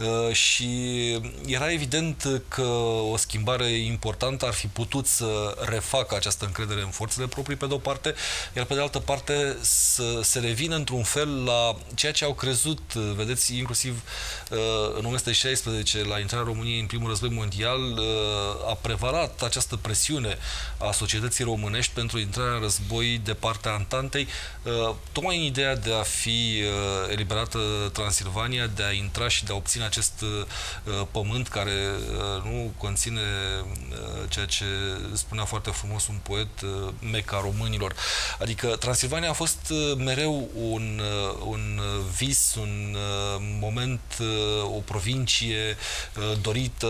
Și era evident că o schimbare importantă ar fi putut să refacă această încredere în forțele proprii, pe de o parte, iar pe de altă parte să se revină într-un fel la ceea ce au crezut, vedeți, inclusiv în o mie nouă sute șaisprezece, la intrarea României în primul război mondial, a prevalat această presiune a societății românești pentru intrarea în război de partea Antantei, tocmai în ideea de a fi eliberată Transilvania, de a intra și de a obține acest pământ care nu conține ceea ce spunea foarte frumos un poet, Meca românilor. Adică Transilvania a fost mereu un, un vis, un moment, o provincie dorită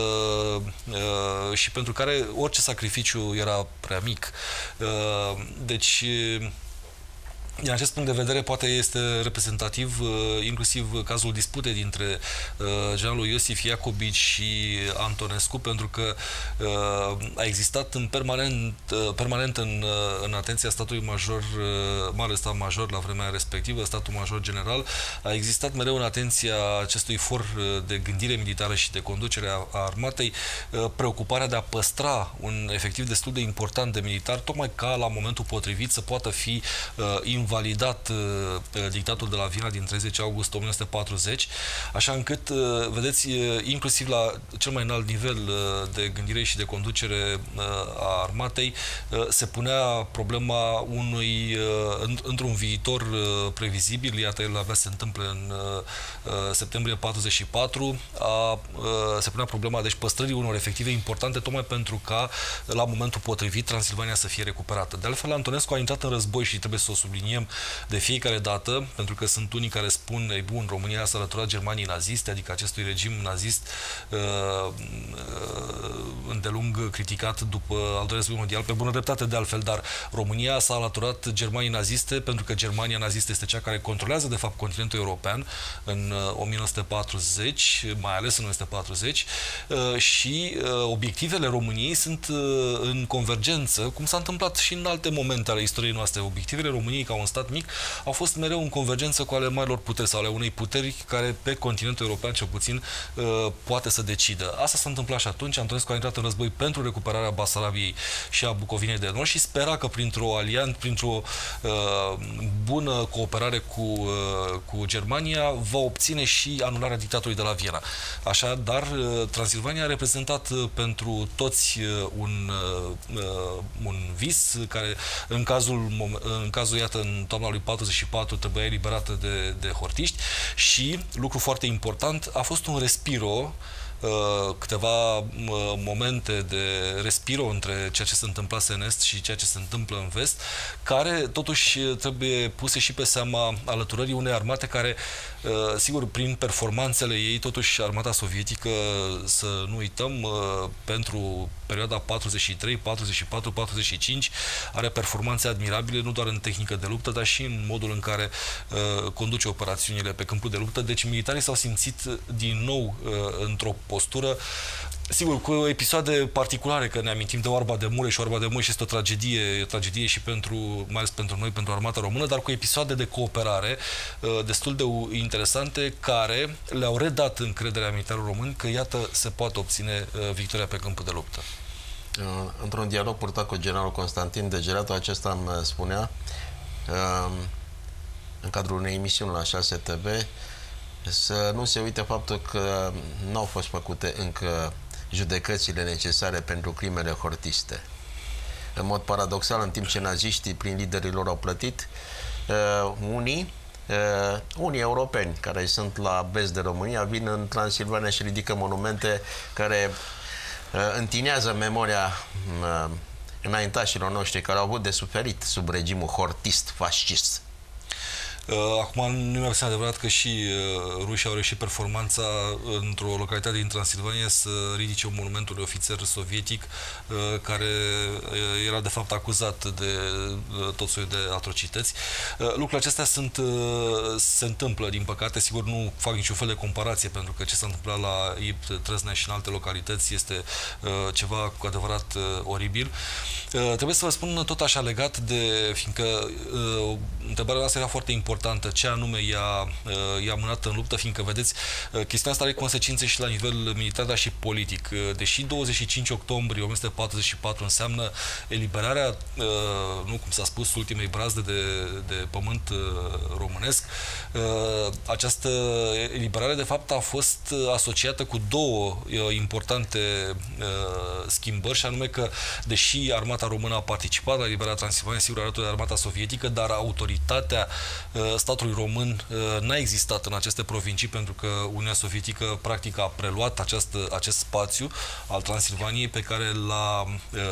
și pentru care orice sacrificiu era prea mic. Deci, din acest punct de vedere, poate este reprezentativ inclusiv cazul disputei dintre generalul Iosif Iacobici și Antonescu, pentru că a existat în permanent, permanent în, în atenția statului major, mare stat major la vremea respectivă, statul major general, a existat mereu în atenția acestui for de gândire militară și de conducere a armatei preocuparea de a păstra un efectiv destul de important de militar, tocmai ca la momentul potrivit să poată fi invalidat uh, dictatul de la Viena din treizeci august o mie nouă sute patruzeci, așa încât, uh, vedeți, uh, inclusiv la cel mai înalt nivel uh, de gândire și de conducere uh, a armatei, uh, se punea problema unui, uh, într-un viitor uh, previzibil, iată, el avea să se întâmple în uh, septembrie patruzeci și patru, a, uh, se punea problema, deci, păstrării unor efective importante, tocmai pentru ca, la momentul potrivit, Transilvania să fie recuperată. De altfel, Antonescu a intrat în război și trebuie să o subliniem de fiecare dată, pentru că sunt unii care spun, ei bun, România s-a alăturat Germaniei naziste, adică acestui regim nazist uh, uh, îndelung criticat după al doilea război mondial, pe bună dreptate de altfel, dar România s-a alăturat Germaniei naziste pentru că Germania nazistă este cea care controlează, de fapt, continentul european în uh, o mie nouă sute patruzeci, mai ales în o mie nouă sute patruzeci, uh, și uh, obiectivele României sunt uh, în convergență, cum s-a întâmplat și în alte momente ale istoriei noastre. Obiectivele României ca un stat mic, au fost mereu în convergență cu ale marilor puteri sau ale unei puteri care pe continentul european, cel puțin, poate să decidă. Asta s-a întâmplat și atunci. Antonescu a intrat în război pentru recuperarea Basarabiei și a Bucovinei de Nord și spera că printr-o alianță, printr-o uh, bună cooperare cu, uh, cu Germania, va obține și anularea dictatului de la Viena. Așadar, uh, Transilvania a reprezentat uh, pentru toți uh, un, uh, un vis care, în cazul, în cazul, iată, în toamna lui patruzeci și patru, trebuia eliberată de, de hortiști și, lucru foarte important, a fost un respiro, câteva momente de respiro între ceea ce se întâmplase în Est și ceea ce se întâmplă în Vest, care totuși trebuie puse și pe seama alăturării unei armate care, sigur, prin performanțele ei, totuși armata sovietică, să nu uităm, pentru perioada patruzeci și trei, patruzeci și patru, patruzeci și cinci, are performanțe admirabile, nu doar în tehnică de luptă, dar și în modul în care conduce operațiunile pe câmpul de luptă. Deci militarii s-au simțit din nou într-o postură, sigur, cu episoade particulare, că ne amintim de Oarba de Mureș și Oarba de Mureș este o tragedie, o tragedie și pentru, mai ales pentru noi, pentru armata română, dar cu episoade de cooperare uh, destul de interesante, care le-au redat încrederea militarilor români că, iată, se poate obține uh, victoria pe câmpul de luptă. Uh, într-un dialog purtat cu generalul Constantin Degeratu, acesta îmi spunea, uh, în cadrul unei emisiuni la șase T V, să nu se uite faptul că nu au fost făcute încă judecățile necesare pentru crimele hortiste. În mod paradoxal, în timp ce naziștii, prin liderii lor, au plătit, uh, unii, uh, unii europeni care sunt la vest de România vin în Transilvania și ridică monumente care uh, întinează memoria uh, înaintașilor noștri care au avut de suferit sub regimul hortist, fascist. Acum nu mi-a puțin adevărat că și uh, rușii au reușit performanța într-o localitate din Transilvania să ridice un monument unui ofițer sovietic uh, care era de fapt acuzat de uh, tot soiul de atrocități. Uh, lucrurile acestea sunt, uh, se întâmplă, din păcate, sigur nu fac niciun fel de comparație, pentru că ce s-a întâmplat la Ipt, Trăsnea și în alte localități este uh, ceva cu adevărat uh, oribil. Uh, trebuie să vă spun tot așa legat de, fiindcă uh, întrebarea noastră era foarte importantă, ce anume i-a, i-a mânat în luptă, fiindcă, vedeți, chestiunea asta are consecințe și la nivel militar, dar și politic. Deși douăzeci și cinci octombrie o mie nouă sute patruzeci și patru înseamnă eliberarea, nu cum s-a spus, ultimei brazde de, de pământ românesc, această eliberare, de fapt, a fost asociată cu două importante schimbări, și anume că, deși armata română a participat la eliberarea Transilvaniei, sigur, alături de armata sovietică, dar autoritatea statului român n-a existat în aceste provincii, pentru că Uniunea Sovietică practic a preluat acest, acest spațiu al Transilvaniei, pe care l-a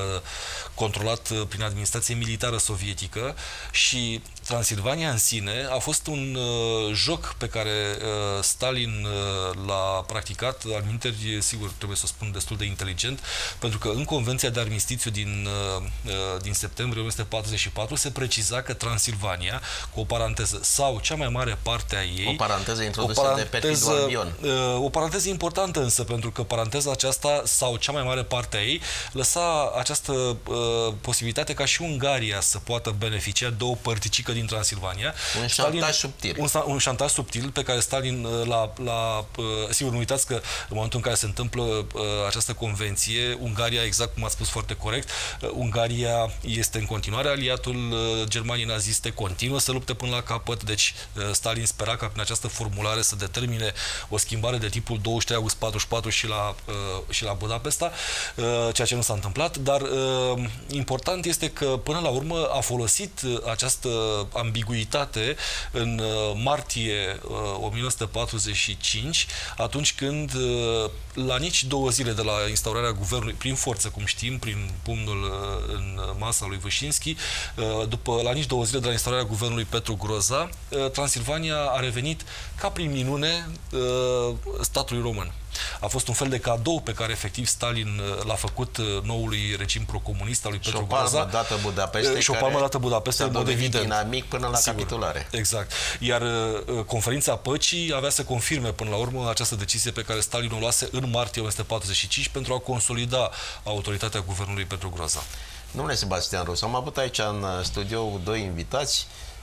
controlat prin administrație militară sovietică, și Transilvania în sine a fost un uh, joc pe care uh, Stalin uh, l-a practicat, alminteri, sigur, trebuie să o spun, destul de inteligent, pentru că în Convenția de Armistițiu din, uh, din septembrie o mie nouă sute patruzeci și patru se preciza că Transilvania, cu o paranteză, sau cea mai mare parte a ei... O paranteză introdusă o paranteză, de perfidul Albion. Uh, o paranteză importantă însă, pentru că paranteza aceasta, sau cea mai mare parte a ei, lăsa această uh, posibilitate ca și Ungaria să poată beneficia de o părticică din Transilvania. Un Stalin, șantaj subtil. Un, un șantaj subtil pe care Stalin l-a... Sigur, nu uitați că în momentul în care se întâmplă uh, această convenție, Ungaria, exact cum ați spus foarte corect, uh, Ungaria este în continuare aliatul uh, Germaniei naziste, continuă să lupte până la capăt, deci uh, Stalin spera ca prin această formulare să determine o schimbare de tipul douăzeci și trei august patruzeci și patru și la, uh, și la Budapesta, uh, ceea ce nu s-a întâmplat, dar uh, important este că până la urmă a folosit această ambiguitate în martie o mie nouă sute patruzeci și cinci, atunci când, la nici două zile de la instaurarea guvernului, prin forță, cum știm, prin pumnul în masa lui Vâșinski, după, la nici două zile de la instaurarea guvernului Petru Groza, Transilvania a revenit ca prin minune statului român. A fost un fel de cadou pe care efectiv Stalin l-a făcut noului regim procomunist al lui Petru Groza. Și o palmă dată Budapeste, și o palmă dată Budapeste, în mod evident. Dinamic până la Sigur. capitulare. Exact. Iar uh, conferința păcii avea să confirme până la urmă această decizie pe care Stalin o luase în martie o mie nouă sute patruzeci și cinci pentru a consolida autoritatea guvernului Petru Groza. Domnule Sebastian Rusu, am avut aici în studio doi invitați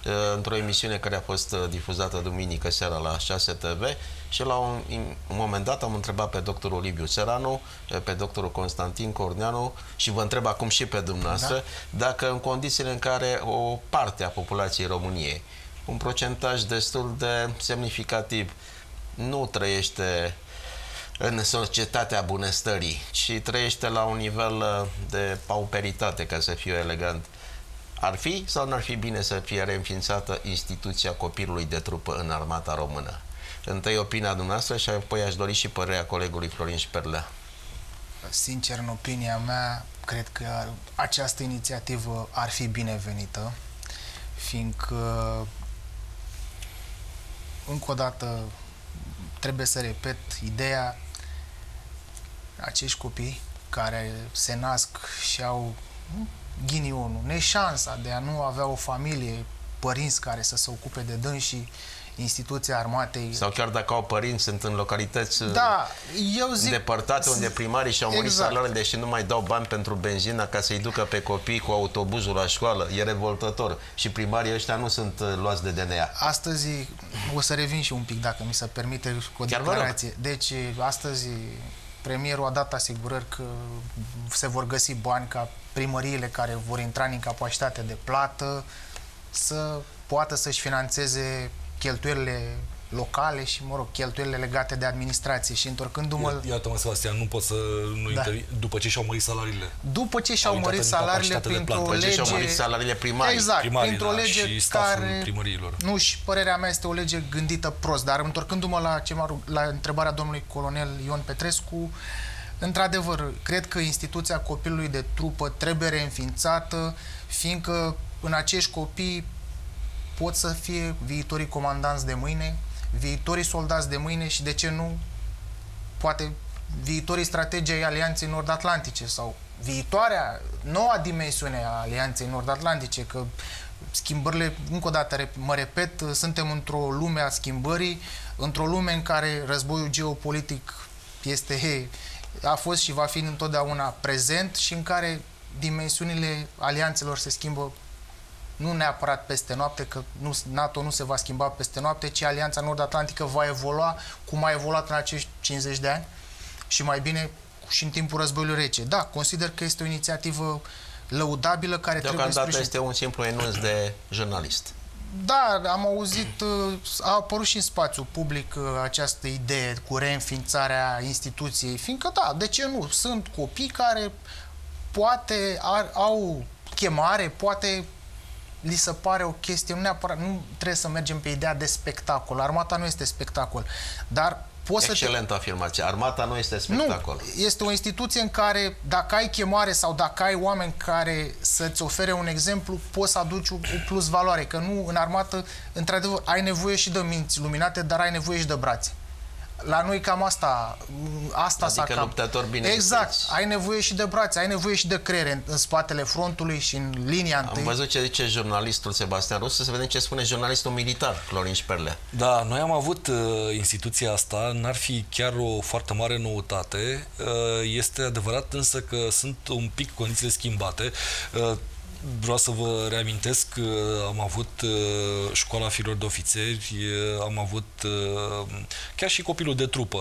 într-o emisiune care a fost difuzată duminică seara la șase T V și la un, un moment dat am întrebat pe doctorul Liviu Țăranu, pe doctorul Constantin Corneanu și vă întreb acum și pe dumneavoastră, da, dacă în condițiile în care o parte a populației României, un procentaj destul de semnificativ, nu trăiește în societatea bunăstării, ci trăiește la un nivel de pauperitate, ca să fiu elegant, ar fi sau n-ar fi bine să fie reînființată instituția copilului de trupă în armata română? Întâi opinia dumneavoastră și apoi aș dori și părerea colegului Florin Șperlea. Sincer, în opinia mea, cred că această inițiativă ar fi binevenită, fiindcă, încă o dată, trebuie să repet ideea, acești copii care se nasc și au ghinionul, neșansa de a nu avea o familie, părinți care să se ocupe de dânsii, instituția armatei. Sau chiar dacă au părinți, sunt în localități da, eu zic, îndepărtate, unde primarii și-au murit exact. salariile, deși nu mai dau bani pentru benzina ca să-i ducă pe copii cu autobuzul la școală. E revoltător. Și primarii ăștia nu sunt luați de D N A. Astăzi, o să revin și un pic, dacă mi se permite, cu o chiar declarație. Deci, astăzi, premierul a dat asigurări că se vor găsi bani ca primăriile care vor intra în incapacitate de plată să poată să-și finanțeze cheltuielile locale și, mă rog, cheltuielile legate de administrație. Și întorcându-mă... Iată-mă, Sebastian, nu pot să nu da. intervin. După ce și-au mărit salariile. După ce și-au mărit salariile printr-o lege... După ce și-au mărit salariile primarii. Exact, printr-o lege și care... primăriilor. Nu, și părerea mea este o lege gândită prost. Dar întorcându-mă la, ce la întrebarea domnului colonel Ion Petrescu, într-adevăr, cred că instituția copilului de trupă trebuie reînființată, fiindcă în acești copii pot să fie viitorii comandanți de mâine, viitorii soldați de mâine și, de ce nu, poate viitorii strategii ai Alianței Nord-Atlantice sau viitoarea, noua dimensiune a Alianței Nord-Atlantice, că schimbările, încă o dată mă repet, suntem într-o lume a schimbării, într-o lume în care războiul geopolitic este, a fost și va fi întotdeauna prezent și în care dimensiunile alianțelor se schimbă nu neapărat peste noapte, că nu, NATO nu se va schimba peste noapte, ci Alianța Nord-Atlantică va evolua cum a evoluat în acești cincizeci de ani și mai bine și în timpul războiului rece. Da, consider că este o inițiativă lăudabilă care trebuie sprijinită. Deocamdată este un simplu enunț de jurnalist. Da, am auzit, a apărut și în spațiu public această idee cu reînființarea instituției, fiindcă da, de ce nu? Sunt copii care poate ar, au chemare, poate li se pare o chestie, nu neapărat, nu trebuie să mergem pe ideea de spectacol. Armata nu este spectacol, dar poți Excelentă să te... afirmație. Armata nu este spectacol. Nu, este o instituție în care, dacă ai chemare sau dacă ai oameni care să-ți ofere un exemplu, poți să aduci o plus valoare. Că nu, în armată, într-adevăr, ai nevoie și de minți luminate, dar ai nevoie și de brațe. La noi cam asta, asta adică s-a cam... luptători bine Exact. instruiți. Ai nevoie și de brațe, ai nevoie și de creier în, în spatele frontului și în linia întâi. Am văzut ce zice jurnalistul Sebastian Rusu, să vedem ce spune jurnalistul militar, Florin Șperlea. Da, noi am avut uh, instituția asta, n-ar fi chiar o foarte mare noutate. Uh, este adevărat însă că sunt un pic condițiile schimbate. Uh, Vreau să vă reamintesc că am avut școala fiilor de ofițeri, am avut chiar și copilul de trupă.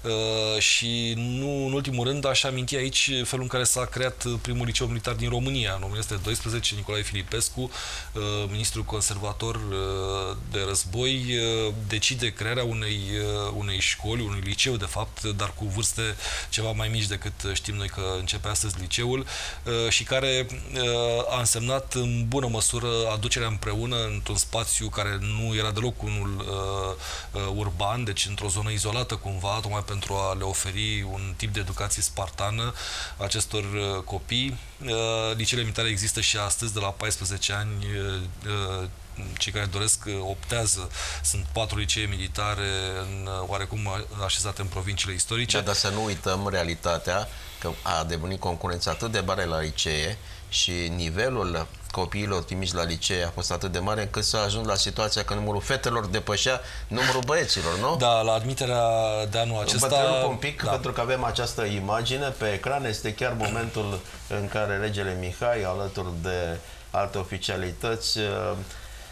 Și nu în ultimul rând aș aminti aici felul în care s-a creat primul liceu militar din România. În o mie nouă sute doisprezece, Nicolae Filipescu, ministrul conservator de război, decide crearea unei, unei școli, unui liceu de fapt, dar cu vârste ceva mai mici decât știm noi că începe astăzi liceul, și care a însemnat în bună măsură aducerea împreună într-un spațiu care nu era deloc unul uh, uh, urban, deci într-o zonă izolată cumva, tocmai pentru a le oferi un tip de educație spartană acestor uh, copii. Uh, liceele militare există și astăzi, de la paisprezece ani, uh, cei care doresc optează. Sunt patru licee militare în, oarecum așezate în provinciile istorice. Da, dar să nu uităm realitatea că a devenit concurența atât de mare la licee și nivelul copiilor trimiși la licee a fost atât de mare încât s-a ajuns la situația că numărul fetelor depășea numărul băieților, nu? Da, la admiterea de anul acesta... Vă întrerup un pic, da. pentru că avem această imagine pe ecran. Este chiar momentul în care regele Mihai, alături de alte oficialități,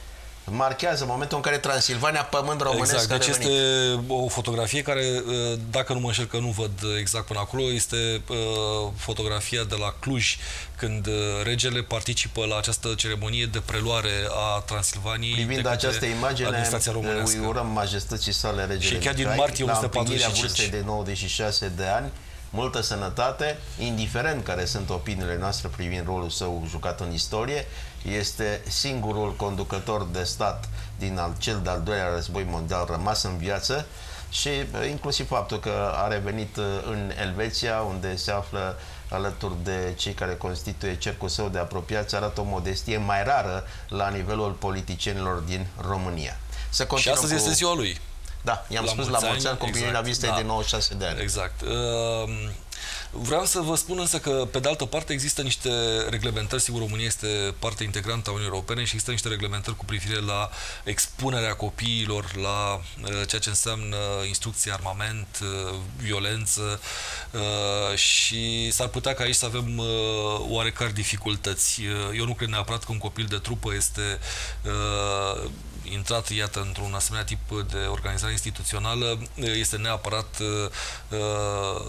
marchează momentul în care Transilvania, pământ românesc, exact. Deci a este o fotografie care, dacă nu mă înșel că nu văd exact până acolo, este uh, fotografia de la Cluj, când regele participă la această ceremonie de preluare a Transilvaniei. Privind această imagine, îi urăm majestății sale regele și chiar din martie la împlinirea o sută patruzeci și cinci. vârstei de nouăzeci și șase de ani, multă sănătate, indiferent care sunt opiniile noastre privind rolul său jucat în istorie. Este singurul conducător de stat din al, cel de-al doilea război mondial rămas în viață și inclusiv faptul că a revenit în Elveția, unde se află alături de cei care constituie cercul său de apropiați, arată o modestie mai rară la nivelul politicienilor din România. Să și astăzi cu... este ziua lui. Da, i-am spus la mulți ani, cu împlinirea exact, vistei da. de nouăzeci și șase de ani. Exact. Uh, vreau să vă spun însă că, pe de altă parte, există niște reglementări. Sigur, România este parte integrantă a Uniunii Europene și există niște reglementări cu privire la expunerea copiilor la uh, ceea ce înseamnă instrucție, armament, uh, violență uh, și s-ar putea ca aici să avem uh, oarecare dificultăți. Uh, eu nu cred neapărat că un copil de trupă este uh, intrat, iată, într-un asemenea tip de organizare instituțională, este neapărat uh,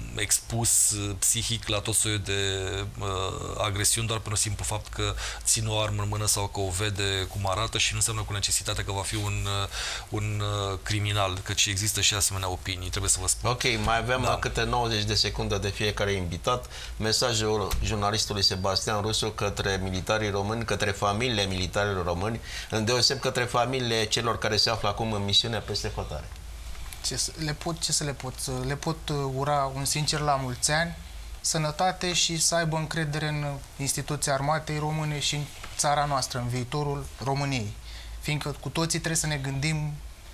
expus psihic la tot soiul de uh, agresiuni, doar pentru simplu fapt că ține o armă în mână sau că o vede cum arată și nu înseamnă cu necesitatea că va fi un, un uh, criminal, căci există și asemenea opinii, trebuie să vă spun. Ok, mai avem Da. câte nouăzeci de secunde de fiecare invitat. Mesajul jurnalistului Sebastian Rusu către militarii români, către familiile militarilor români, îndeoseb către familiile celor care se află acum în misiune peste hotare. Ce, să- le pot, ce să le pot? Să Le pot uh, ura un sincer la mulți ani, sănătate și să aibă încredere în instituția armatei române și în țara noastră, în viitorul României. Fiindcă cu toții trebuie să ne gândim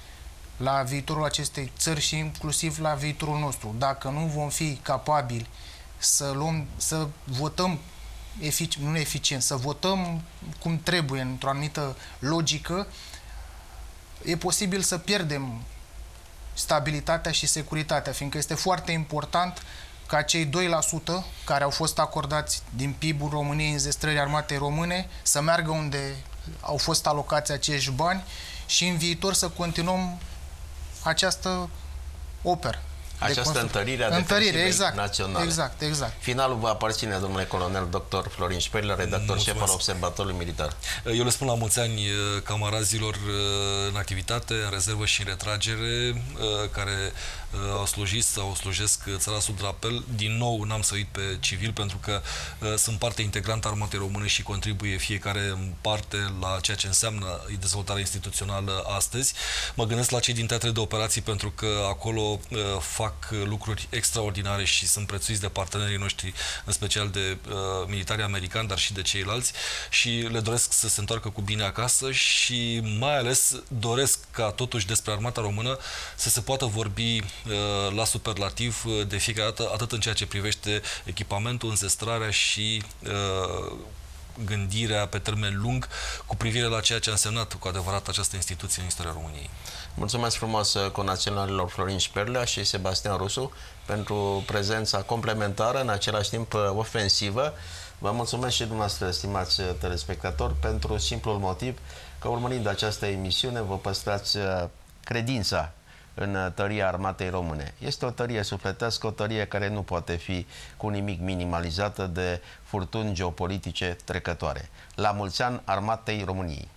la viitorul acestei țări și inclusiv la viitorul nostru. Dacă nu vom fi capabili să luăm, să votăm efic- nu eficient, să votăm cum trebuie, într-o anumită logică, e posibil să pierdem stabilitatea și securitatea, fiindcă este foarte important ca cei doi la sută care au fost acordați din P I B-ul României în zestrării armatei române să meargă unde au fost alocați acești bani și în viitor să continuăm această operă. de Această constru- întărire a întărire, defensivei exact, naționale. exact, exact. Finalul va aparține, domnule colonel doctor Florin Șperlă, redactor șef al Observatorului Militar. Eu le spun la mulți ani camarazilor în activitate, în rezervă și în retragere, care au slujit sau slujesc țara sub drapel. Din nou, n-am să uit pe civil, pentru că sunt parte integrantă a armatei române și contribuie fiecare în parte la ceea ce înseamnă dezvoltarea instituțională astăzi. Mă gândesc la cei din teatre de operații, pentru că acolo fac lucruri extraordinare și sunt prețuiți de partenerii noștri, în special de uh, militari americani, dar și de ceilalți, și le doresc să se întoarcă cu bine acasă și mai ales doresc ca totuși despre armata română să se poată vorbi uh, la superlativ uh, de fiecare dată, atât în ceea ce privește echipamentul, înzestrarea și uh, gândirea pe termen lung cu privire la ceea ce a însemnat cu adevărat această instituție în istoria României. Mulțumesc frumos conaționalilor Florin Șperlea și Sebastian Rusu pentru prezența complementară, în același timp ofensivă. Vă mulțumesc și dumneavoastră, stimați telespectatori, pentru simplul motiv că, urmărind această emisiune, vă păstrați credința în tăria armatei române. Este o tărie sufletească, o tărie care nu poate fi cu nimic minimalizată de furtuni geopolitice trecătoare. La mulți ani armatei României!